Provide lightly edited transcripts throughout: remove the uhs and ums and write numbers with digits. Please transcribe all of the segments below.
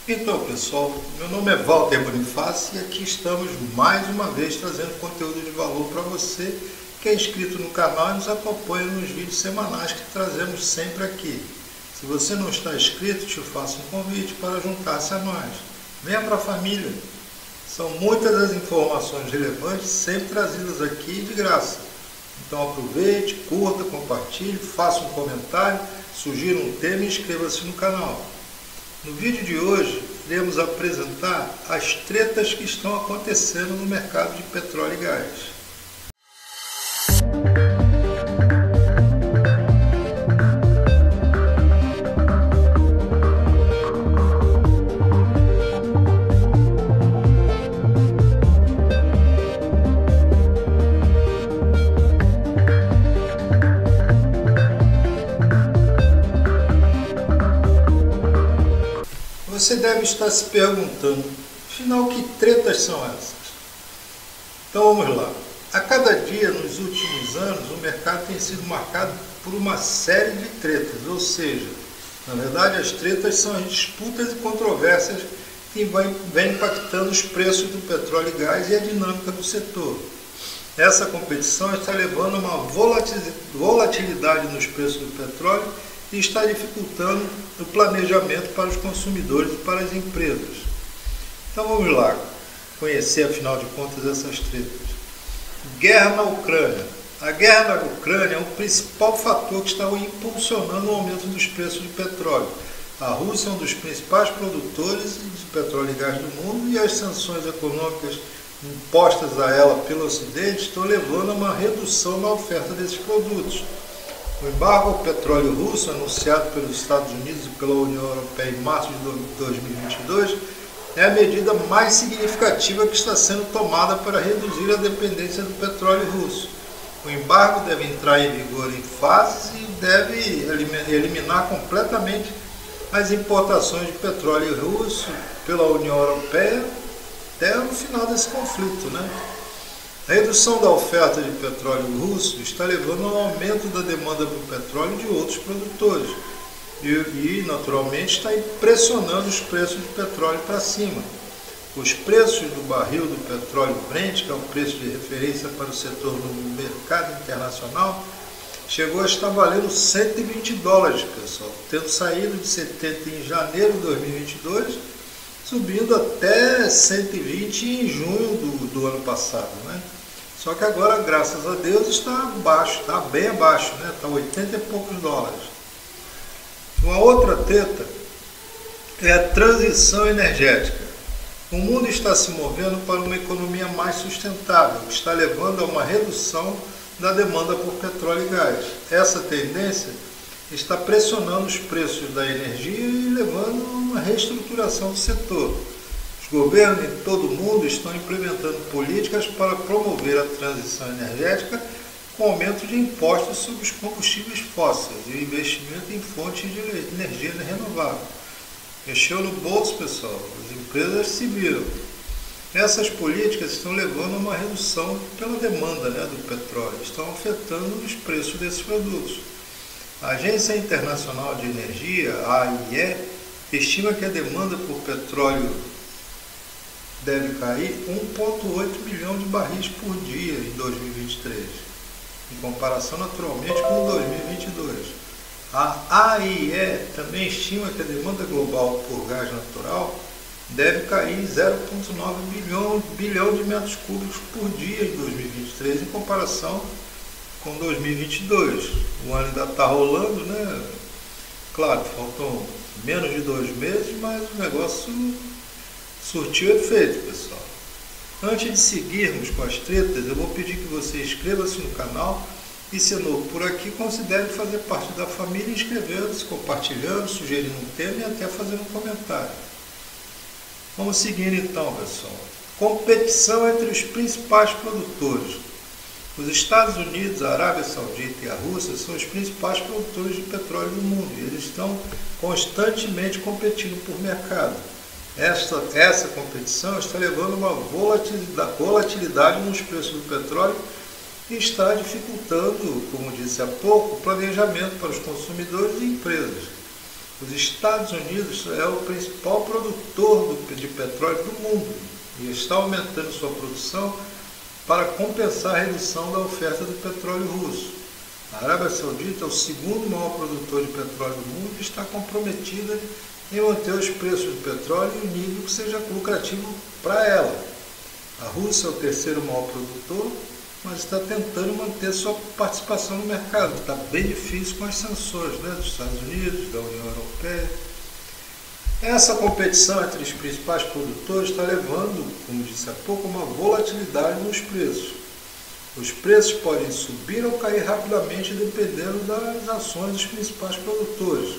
Então, pessoal, meu nome é Walter Bonifácio e aqui estamos mais uma vez trazendo conteúdo de valor para você que é inscrito no canal e nos acompanha nos vídeos semanais que trazemos sempre aqui. Se você não está inscrito, te faço um convite para juntar-se a nós. Venha para a família. São muitas as informações relevantes sempre trazidas aqui de graça. Então aproveite, curta, compartilhe, faça um comentário, sugira um tema e inscreva-se no canal. No vídeo de hoje, iremos apresentar as tretas que estão acontecendo no mercado de petróleo e gás. Você deve estar se perguntando, afinal, que tretas são essas? Então vamos lá. A cada dia, nos últimos anos, o mercado tem sido marcado por uma série de tretas, ou seja, na verdade as tretas são as disputas e controvérsias que vêm impactando os preços do petróleo e gás e a dinâmica do setor. Essa competição está levando a uma volatilidade nos preços do petróleo e está dificultando o planejamento para os consumidores e para as empresas. Então vamos lá conhecer, afinal de contas, essas tretas. Guerra na Ucrânia. A guerra na Ucrânia é o principal fator que está impulsionando o aumento dos preços do petróleo. A Rússia é um dos principais produtores de petróleo e gás do mundo e as sanções econômicas impostas a ela pelo Ocidente estão levando a uma redução na oferta desses produtos. O embargo ao petróleo russo, anunciado pelos Estados Unidos e pela União Europeia em março de 2022, é a medida mais significativa que está sendo tomada para reduzir a dependência do petróleo russo. O embargo deve entrar em vigor em fases e deve eliminar completamente as importações de petróleo russo pela União Europeia até o final desse conflito, né? A redução da oferta de petróleo russo está levando ao aumento da demanda por petróleo de outros produtores e naturalmente, está pressionando os preços de petróleo para cima. Os preços do barril do petróleo Brent, que é o preço de referência para o setor no mercado internacional, chegou a estar valendo $120, pessoal, tendo saído de 70 em janeiro de 2022, subindo até 120 em junho do ano passado, né? Só que agora, graças a Deus, está abaixo, está bem abaixo, né? Está 80 e poucos dólares. Uma outra treta é a transição energética. O mundo está se movendo para uma economia mais sustentável, que está levando a uma redução da demanda por petróleo e gás. Essa tendência está pressionando os preços da energia e levando a uma reestruturação do setor. Os governos em todo o mundo estão implementando políticas para promover a transição energética com aumento de impostos sobre os combustíveis fósseis e investimento em fontes de energia renovável. Mexeu no bolso, pessoal, as empresas se viram. Essas políticas estão levando a uma redução pela demanda, do petróleo, estão afetando os preços desses produtos. A Agência Internacional de Energia, a AIE, estima que a demanda por petróleo deve cair 1,8 milhão de barris por dia em 2023, em comparação naturalmente com 2022. A AIE também estima que a demanda global por gás natural deve cair 0,9 bilhão de metros cúbicos por dia em 2023, em comparação com 2022. O ano ainda está rolando, né? Claro, faltam menos de 2 meses, mas o negócio surtiu efeito, pessoal. Antes de seguirmos com as tretas, eu vou pedir que você inscreva-se no canal e, se é novo por aqui, considere fazer parte da família, inscrevendo-se, compartilhando, sugerindo um tema e até fazendo um comentário. Vamos seguir então, pessoal. Competição entre os principais produtores. Os Estados Unidos, a Arábia Saudita e a Rússia são os principais produtores de petróleo do mundo e eles estão constantemente competindo por mercado. Essa competição está levando a uma volatilidade nos preços do petróleo e está dificultando, como disse há pouco, o planejamento para os consumidores e empresas. Os Estados Unidos é o principal produtor de petróleo do mundo e está aumentando sua produção para compensar a redução da oferta do petróleo russo. A Arábia Saudita é o segundo maior produtor de petróleo do mundo e está comprometida em manter os preços do petróleo em um nível que seja lucrativo para ela. A Rússia é o terceiro maior produtor, mas está tentando manter sua participação no mercado. Está bem difícil com as sanções, né, dos Estados Unidos, da União Europeia. Essa competição entre os principais produtores está levando, como disse há pouco, uma volatilidade nos preços. Os preços podem subir ou cair rapidamente dependendo das ações dos principais produtores.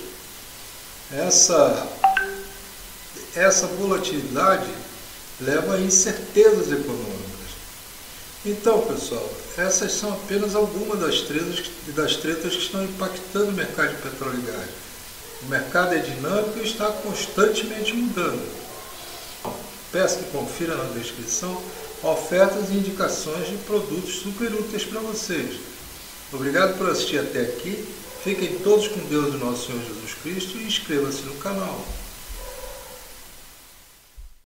Essa volatilidade leva a incertezas econômicas. Então, pessoal, essas são apenas algumas das tretas que estão impactando o mercado de petróleo e gás. O mercado é dinâmico e está constantemente mudando. Peço que confira na descrição ofertas e indicações de produtos super úteis para vocês. Obrigado por assistir até aqui. Fiquem todos com Deus e nosso Senhor Jesus Cristo e inscreva-se no canal.